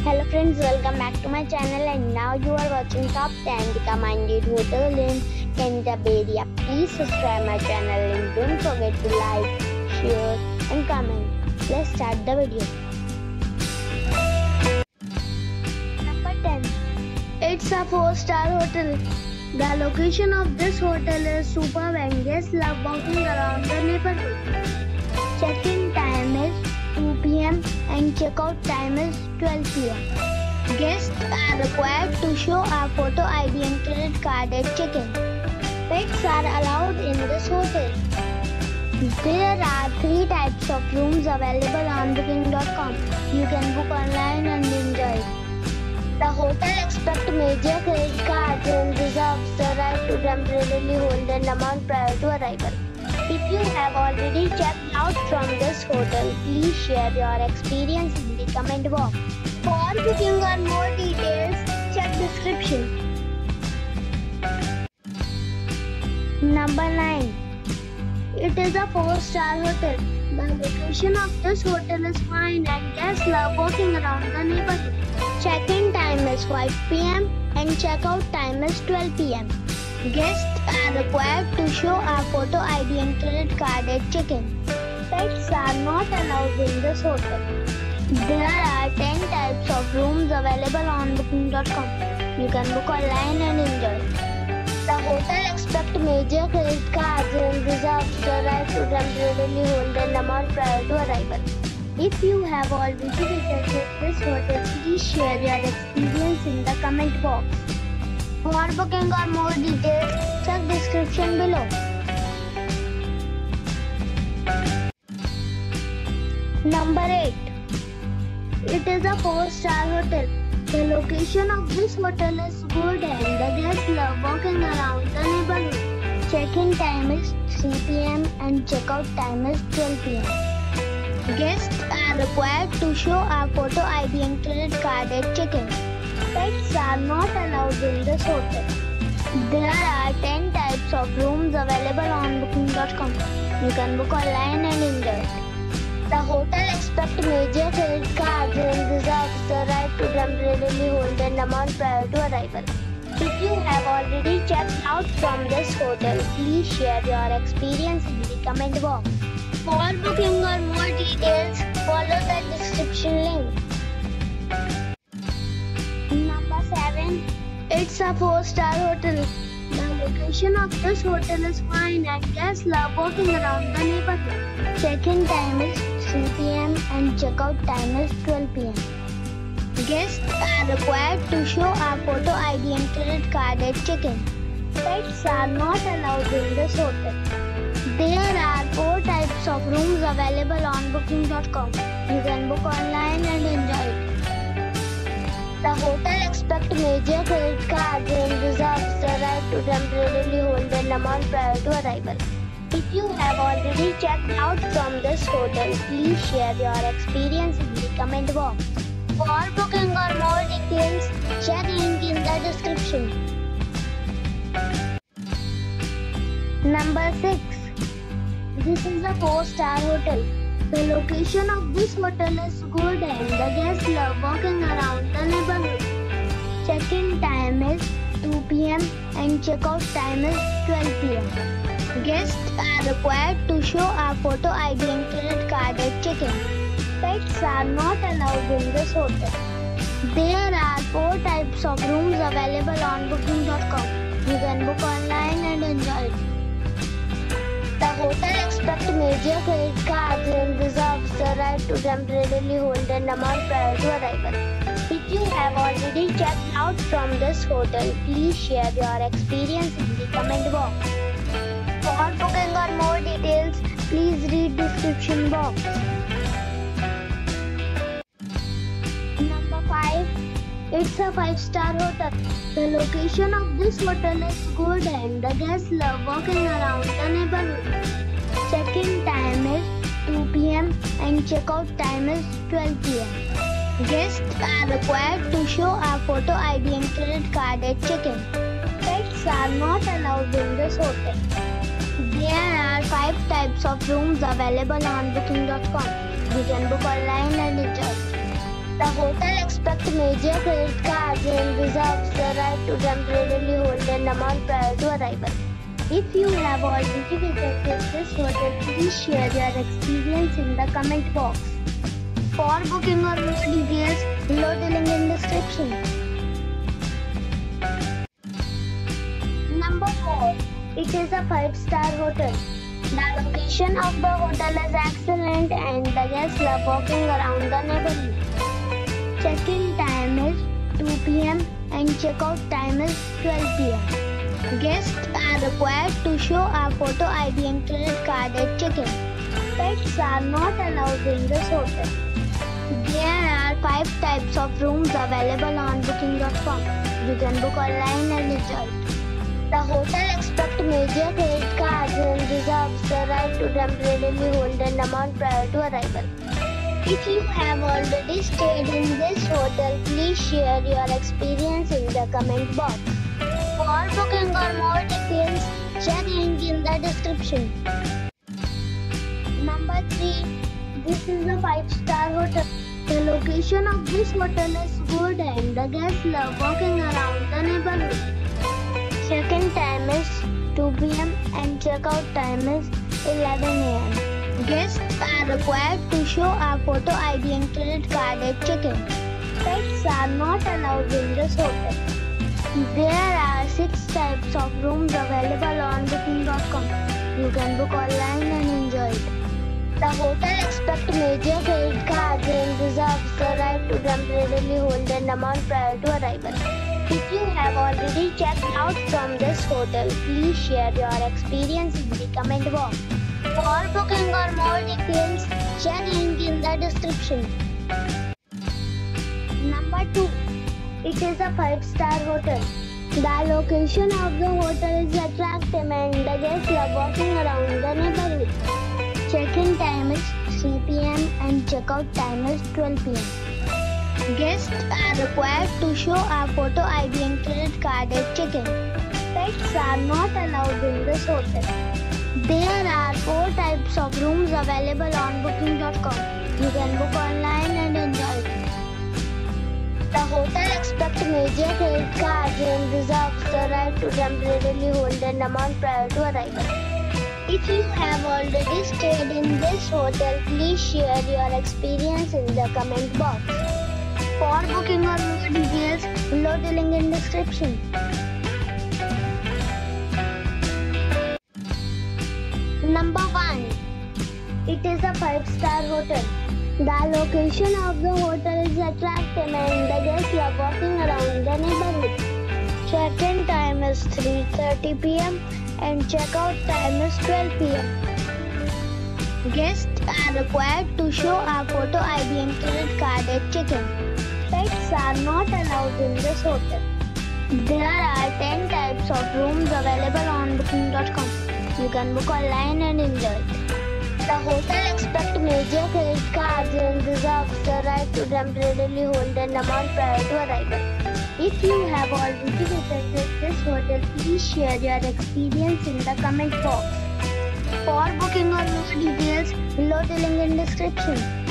Hello friends, welcome back to my channel and now you are watching top 10 recommended hotel in Canterbury. Please subscribe my channel and don't forget to like, share and comment. Let's start the video. Number 10. It's a 4-star hotel. The location of this hotel is superb and guests love walking around the neighborhood. Check-in time is 2 p.m. and check-out time is 12 p.m. Guests are required to show a photo ID and credit card at check-in. Pets are allowed in this hotel. There are 3 types of rooms available on booking.com. You can book online and enjoy it. The hotel expects major credit cards and reserves the right to temporarily hold an amount prior to arrival. If you have already checked out from this hotel, please share your experience in the comment box. For booking or more details, check description. Number 9. It is a 4-star hotel. The location of this hotel is fine and guests love walking around the neighborhood. Check-in time is 5 p.m. and check-out time is 12 p.m. Guests are required to show a photo ID and credit card at check-in. Pets are not allowed in this hotel. There are 10 types of rooms available on booking.com. You can book online and enjoy. The hotel expects major credit cards and reserves the right to temporarily hold an amount prior to arrival. If you have already visited this hotel, please share your experience in the comment box. For booking or more details, check description below. Number 8. It is a 4-star hotel. The location of this hotel is good and the guests love walking around the neighborhood. Check-in time is 3 p.m. and check-out time is 12 p.m. Guests are required to show a photo ID and credit card at check-in. Pets are not allowed in this hotel. There are 10 types of rooms available on booking.com. You can book online and enjoy it. The hotel expects major credit cards and reserves the right to temporarily hold an amount prior to arrival. If you have already checked out from this hotel, please share your experience in the comment box. For booking or more details, follow the description link. Number 7. It's a 4-star hotel. The location of this hotel is fine and guests love walking around the neighborhood. Check-in time is 3 p.m. and check-out time is 12 p.m. Guests are required to show a photo ID and credit card at check-in. Pets are not allowed in this hotel. There are 4 types of rooms available on booking.com. You can book online and enjoy it. The hotel expects major credit cards and reserves the right to temporarily hold an amount prior to arrival. If you have already checked out from this hotel, please share your experience in the comment box. For booking or more details, check link in the description. Number 6. This is a 4-star hotel. The location of this hotel is good and the guests love walking around the neighborhood. Check-in time is 2 p.m. and check-out time is 12 p.m. Guests are required to show a photo ID and credit card at check-in. Pets are not allowed in this hotel. There are 4 types of rooms available on booking.com. You can book online and enjoy it. The hotel expects major credit cards and reserves the right to temporarily hold an amount prior to arrival. If you have already checked out from this hotel, please share your experience in the comment box. For booking or more details, please read description box. Number 5. It's a 5-star hotel. The location of this hotel is good and the guests love walking around the neighborhood. Check-in time is 2 p.m. and check-out time is 12 p.m. Guests are required to show a photo ID and credit card at check-in. Pets are not allowed in this hotel. There are 5 types of rooms available on booking.com. You can book online and enjoy. The The hotel expects major credit cards and reserves the right to temporarily hold an amount prior to arrival. If you have already visited this hotel, please share your experience in the comment box. For booking or more details, below the link in description. Number 4. It is a 5-star hotel. The location of the hotel is excellent and the guests love walking around the neighborhood. Check-in time is 2 p.m. and check-out time is 12 p.m. Guests are required to show a photo ID and credit card at check-in. Pets are not allowed in this hotel. There are 5 types of rooms available on booking.com. You can book online and enjoy it. The hotel expects major credit cards and reserves the right to temporarily hold an amount prior to arrival. If you have already stayed in this hotel, please share your experience in the comment box. For booking or more details, check link in the description. Number 3. This is a 5-star hotel. The location of this hotel is good and the guests love walking around the neighborhood. Check-in time is 2 p.m. and check-out time is 11 a.m. Guests are required to show a photo ID and credit card at check-in. Pets are not allowed in this hotel. There are 6 types of rooms available on booking.com. You can book online and enjoy it. The hotel expects major credit cards and reserves the right to temporarily hold an amount prior to arrival. If you have already checked out from this hotel, please share your experience in the comment box. For booking or more details, check link in the description. Number 2. It is a 5-star hotel. The location of the hotel is attractive and the guests love walking around the neighborhood. Check-in time is 3 p.m. and check-out time is 12 p.m. Guests are required to show a photo ID and credit card at check-in. Pets are not allowed in this hotel. There are 4 types of rooms available on booking.com. You can book online and enjoy it. The hotel expects major credit cards and reserves the right to temporarily hold an amount prior to arrival. If you have already stayed in this hotel, please share your experience in the comment box. For booking or more details, below the link in description. Number 1. It is a 5-star hotel. The location of the hotel is attractive and the guests love walking around the neighborhood. Check-in time is 3:30 p.m. and check-out time is 12 p.m. Guests are required to show a photo ID and credit card at check-in. Pets are not allowed in this hotel. There are 10 types of rooms available on booking.com. You can book online and enjoy it. The hotel expects major credit cards and reserves the right to temporarily hold an amount prior to arrival. If you have already visited this hotel, please share your experience in the comment box. For booking or more details, below the link in description.